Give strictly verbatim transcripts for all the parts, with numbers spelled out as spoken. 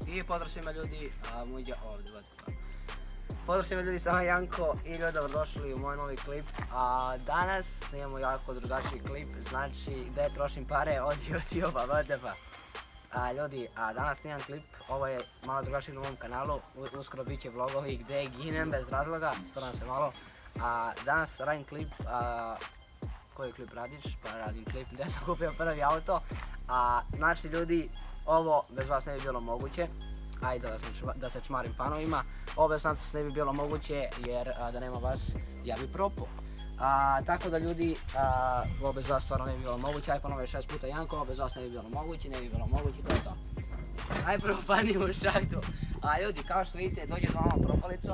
I pozdrav svima ljudi, muđa ovdje. Pozdrav svima ljudi, sam Janko i ljudi dobrodošli u moj novi klip. A danas imamo jako drugačiji klip, znači gdje trošim pare od YouTube-a, vodeva. A ljudi, a danas snimam klip, ovo je malo drugačiji na mom kanalu, uskoro bit će vlogovi gdje ginem bez razloga, sporam se malo. A danas radim klip, a, koji klip radiš? Pa radim klip gdje sam kupio prvi auto. A znači ljudi, ovo bez vas ne bi bilo moguće, ajde da, sam, da se čmarim fanovima, ovo bez nas ne bi bilo moguće jer a, da nema vas ja bi propao. A, tako da ljudi, a, ovo bez vas stvarno ne bi bilo moguće, aj ponove šest puta Janko, ovo bez vas ne bi bilo moguće, ne bi bilo moguće, to je to. Aj prvo panim u šahtu. A ljudi, kao što vidite, dođe do vama propalico.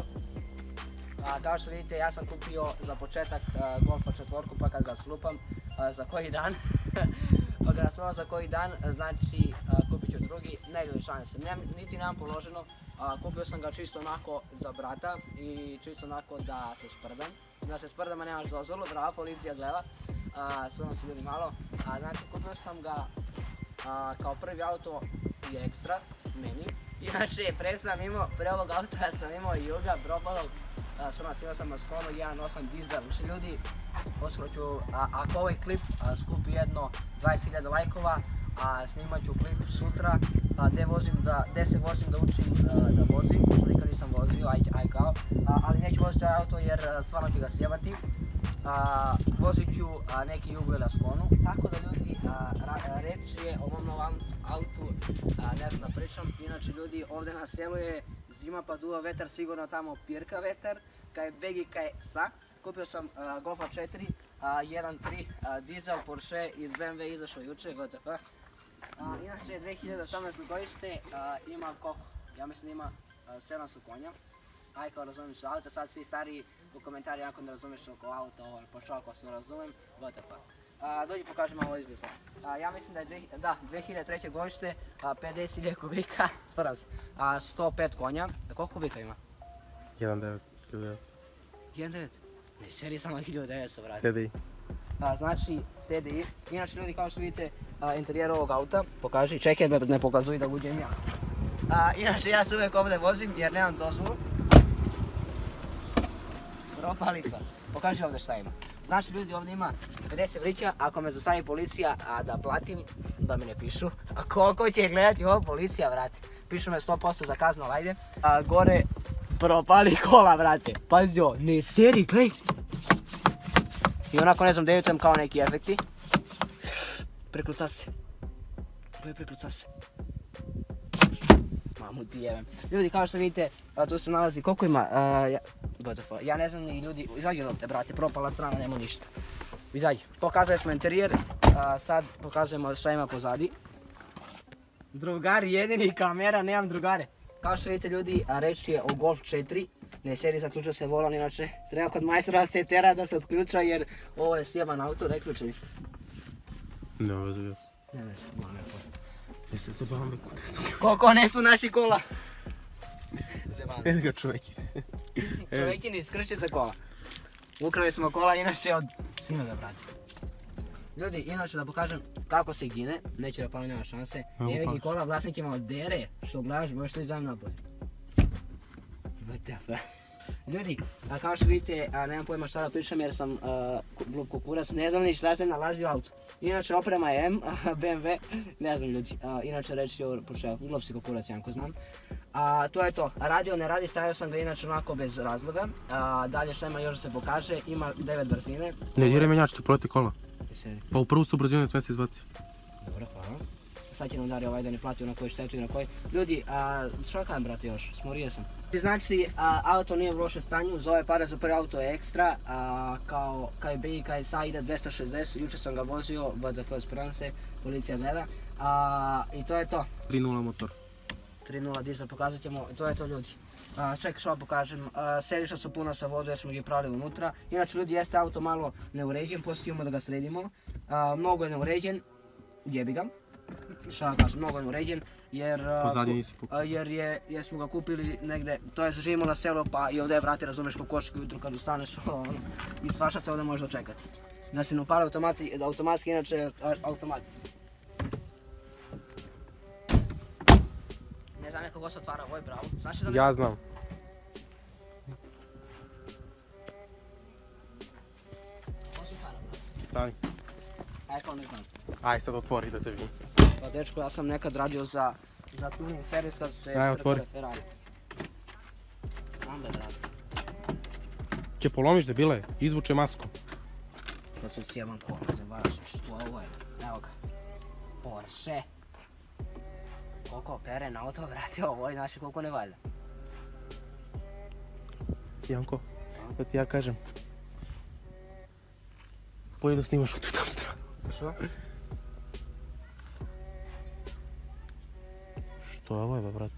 A, kao što vidite, ja sam kupio za početak a, Golfa četvorku, pa kad ga slupam a, za koji dan, pa kad ga slupam za koji dan, znači a, kupit ću drugi, ne ljudi šalim se, ne, niti nemam položeno, a, kupio sam ga čisto onako za brata i čisto onako da se sprdam. Da se sprdam, a nemaš dozvolu, brava, policija gleda, sprdam se ljudi malo, a, znači kupio sam ga a, kao prvi auto i ekstra, meni. Inače, pre sam imao, pre ovog auta sam imao i Juga, propalog, sprdam se imao sam na sklonu jedan osam dizel, uši ljudi, poskoro ću, a, ako ovaj klip a, skupi jedno dvadeset hiljada lajkova, a snimat ću klip sutra, a, gdje vozim da, gdje se vozim da učim a, da vozim, što nikad nisam vozio, aj, aj kao, a, ali neću voziti ovaj auto jer a, stvarno ću ga sjebati. A, vozit ću a, neki Jugo ili sklonu, tako da ljudi, a, ra, reč je o mom novom autu, a, ne znam da pričam, inače ljudi, ovdje na selu je zima pa duva vetar, sigurno tamo pirka vetar, kaj begi kaj sa. Kupio sam a, Golfa četiri, a, jedan tri a, dizel Porsche iz B M W izašao juče, W T F. A, inače dvije hiljade osamnaeste godište, a, ima koliko? Ja mislim ima a, sedamsto konja. Aj kao razumijem su auta, sad svi stariji u komentari ako ne razumiješ oko auta, ovo pošao ako se ne razumijem, W T F. A, dođi pokažem malo izbisa. A, ja mislim da je dvije, da, dvije hiljade treće godište, a, pedeset hiljada kubika, sparam se, a, sto pet konja. A koliko kubika ima? jedan devet hiljada. jedan devet? Ne, seriji samo hiljadu devetsto vrati. T D I. A, znači, T D I. Inače ljudi, kao što vidite, a, interijer ovog auta, pokaži, čekaj me ne pokazuj da uđem ja. A, inače, ja se uvijek ovdje vozim jer nemam dozvolu. Propalica. Pokaži ovdje šta ima. Znači ljudi, ovdje ima pedeset vrića, ako me zostavi policija, a da platim, da mi ne pišu. A koliko će gledati ovo policija, vrati. Pišu me sto posto za kaznu, ajde. A gore, propali kola, vrate. Pazi ovo, ne seri, gledaj. I onako ne znam, dejutem kao neki efekti. Prekluca se. Gledaj, prekluca se. Mamu ti jebem. Ljudi, kao što vidite, a, tu se nalazi, koliko ima, a, ja, W T F, ja ne znam ni ljudi, izađi odavde brate, propala strana, nema ništa. Izađi. Pokazali smo interijer, a, sad pokazujemo šta ima pozadi. Drugari jedini kamera, nemam drugare. Kao što vidite ljudi, a, reč je o Golf četiri, ne seri zaključa se volan, inače treba kod majstora se tera da se otključa jer ovo je sjeban auto, ne ključa više. Ne veze. Ne veze, malo ne pojde. Jeste se bavili kude su? Koliko ne su naši kola? Evo ga čovjek ide. Čovjekini iskrče za kola. Ukrali smo kola inače od Snimega brate. Ljudi, inače da pokažem kako se gine, neću da palim, nema šanse. Evo i kola, vlasnik ima od dere, što gledaš, možeš to izajem napolje. W T F. Ljudi, a kao što vidite, a, nemam pojma šta da pričam jer sam a, glup kukurac, ne znam ni šta se nalazi u autu. Inače oprema je M, B M W, ne znam ljudi, a, inače reći je pošao, glup si kukurac, Janko znam. A, to je to, radio ne radi, stavio sam ga inače onako bez razloga. A, dalje šta ima još da se pokaže, ima devet brzine. Ne, jer je menjač ti proti kola. Pa u prvu su brzinu ne sve se izbaci. Dobro, hvala. Sad će nam Dario ovaj da ne platio na koji štetu i na koji. Ljudi, a što kajem brate još, smorio sam. Znači, a, auto nije u lošem stanju, za ove pare za prvi auto je ekstra, a, kao kaj B i kaj S A ide dvesta šezdeset, jučer sam ga vozio, W T F spremam se, policija gleda. A, I to je to. tri nula motor. tri nula dizel pokazat ćemo, to je to ljudi. A, čekaj što pokažem, a, sedišta su puna sa vodom jer smo ga pravili unutra. Inače ljudi, jeste auto malo neuređen, poslije imamo da ga sredimo. A, mnogo je neuređen, jebi ga. Šta da kažem, mnogo je uređen jer, jer, je, jer smo ga kupili negdje, to je živimo na selu pa i ovdje vrati razumeš ko koška ujutru kad ustaneš ono, i svašta se ovdje može dočekati. Da se ne upali automati, automatski inače automat. Ne znam Znane kako se otvara ovaj bravo? Znaš li da ne? Ja znam. Kako se otvara bravo? Stani. Aj kao ne znam. Aj sad otvori da te vidim. Pa dečko, ja sam nekad radio za, za tuning servis kad su se Aj, otvori. trkale Ferrari. Znam da je bravo. Če polomiš debile, izvuče masku. To su sjeban kola, zavaraš, što ovo je? Evo ga. Porsche. Koliko opere na auto, vrati, ovo je naši koliko ne valja. Janko, da ti ja kažem. Bolje da snimaš u tu tam stranu. Što? Što je ovo je, brate?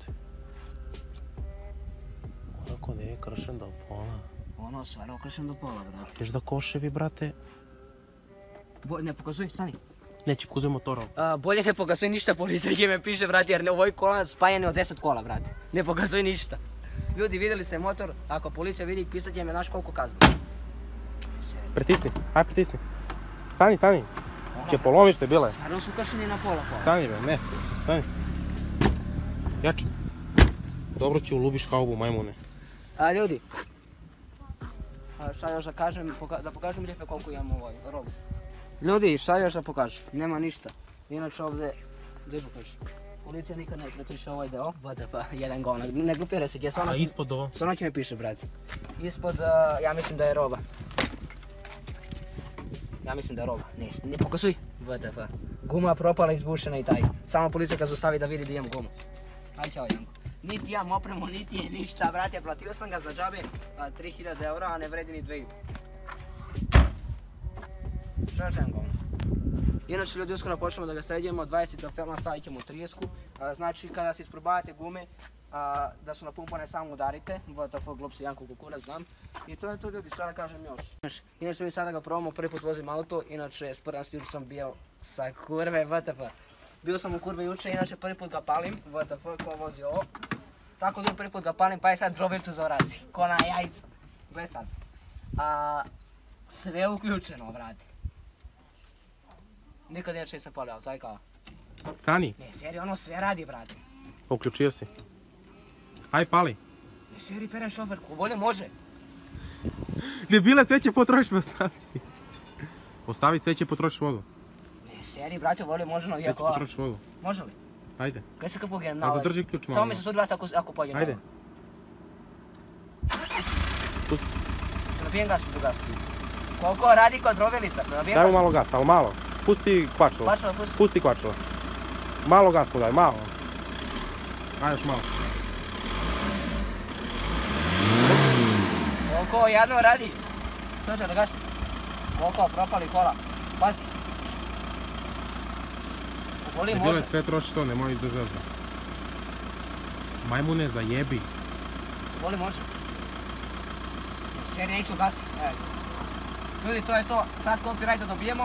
Onako ne je kršen do pola. Ono, stvarno okrešen do pola, brate. Viš da koševi, brate? Vo, ne pokazuj, stani. Neće pokazuj motora. A, bolje ne pokazuj ništa, policija će me piše, brate, jer ovoj kola spajan je od deset kola, brate. Ne pokazuj ništa. Ljudi, vidjeli ste motor, ako policija vidi, pisat će me, znaš koliko kaznu. Pritisni, aj pritisni. Stani, stani. Če polomiš debile. Stvarno su kršeni na pola kola. Stani be, ne su. Stani. Jače. Dobro će ulubiš haubu, majmune. A, ljudi. A, šta još da kažem, poka da pokažem lijepe koliko imam ovaj robu. Ljudi, šta još da pokažem? Nema ništa. Inače ovdje, gdje pokažem? Policija nikad ne pretriše ovaj deo. What the fuck, jedan govna. Ne glupire se, gdje se ono... A ispod ovo? Sa ono će mi piše, brate. Ispod, uh, ja mislim da je roba. Ja mislim da je roba. Ne, ne pokazuj. What the fuck. Guma propala, izbušena i taj. Samo policija kad zaustavi da vidi da imam gumu. Aj čao, Janko. Niti imam opremu, niti je ništa, brate. Platio sam ga za džabe tri hiljade eura, a ne vredi ni dve i pol. Što još jedan govno? Inače, ljudi, uskoro počnemo da ga sređujemo, dvadeset felna stavit ćemo u trijesku. Znači, kada se isprobavate gume, a, da su napumpane, samo udarite. What the fuck, glupsi Janko Kukurac, znam. I to je to, ljudi, šta da kažem još. Inače, mi sada ga probamo, prvi put vozim auto, inače, s prvom jučer sam bio sa kurve, what the fuck. Bio sam u kurve juče, inače prvi put ga palim, what the fuck, ko vozi ovo. Tako da prvi put ga palim, pa je sad drobilicu zaorasi, ko na jajca. Gle sad. A, sve je uključeno, brate. Nikad inače nisam palio auto, aj kao. Stani. Ne, seri, ono sve radi, brate. Uključio si. Aj pali. Ne, seri, perem šoferku, bolje može. Debile, sve će potrošiti, ostavi. Ostavi, sve će potrošiti vodu. Ne, seri, brate, bolje može na Sve dvije će kola. potrošiti vodu. Može li? Ajde. Kaj se kad poginem na A ovaj? zadrži ključ malo. Samo mi se sudi, brate, ako, ako poginem na Ajde. ovaj. Pusti. Nabijem gas u gasu. Koliko radi kod drobilica? Daj mu malo gas, ali malo. Pusti kvačilo. Kvačilo, pusti. Pusti kvačilo. Malo gas mu daj, malo. Ajde još malo. Koliko jadno radi? Što će da gasi? Koliko propali kola? Pazi. Voli može. Debile, sve troši to, nemoj izdržati. Majmune, zajebi. Voli može. Sve neću gasi. Ljudi, to je to. Sad copyright da dobijemo.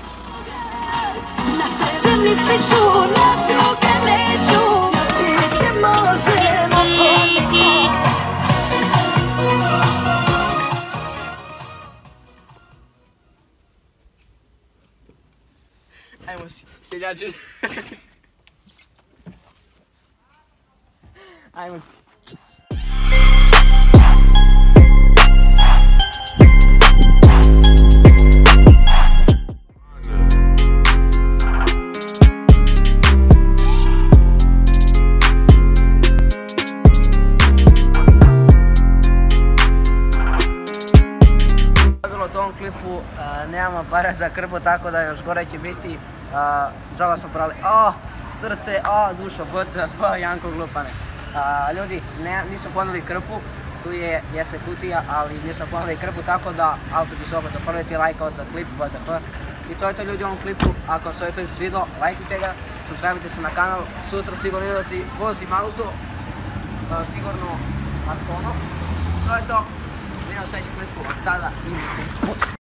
Na tebe mislit ću, na druge neću. Ti će možemo ponekad. Ajmo si, seljači. Ajmo si. U tom klipu nemamo para za krpu, tako da još gore će biti. Džava smo prali, a srce, a duša, what the fuck, Janko glupane. Ljudi, nismo poneli krpu, tu je, jeste kutija, ali nismo poneli krpu, tako da auto bi se opet doprviti, lajkao za klip, what the fuck. I to je to, ljudi, u ovom klipu. Ako vam se ovaj klip svidio, lajkajte ga, subscribe se na kanal, sutra sigurno da si vozim auto, sigurno Ascono. To je to, vidimo u sljedećem klipu, od tada i